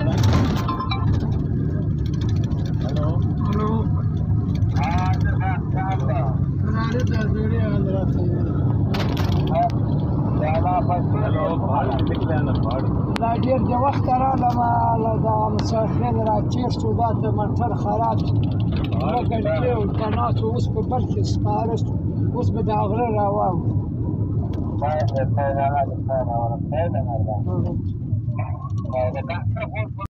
لا ډېر د وخت رالم دا مسافر راچېر شو دا د موټر خراب شو 2 ګنټې ورته ناست وو اوس په بر کې سپاره شو اوس به دا غره راواوړو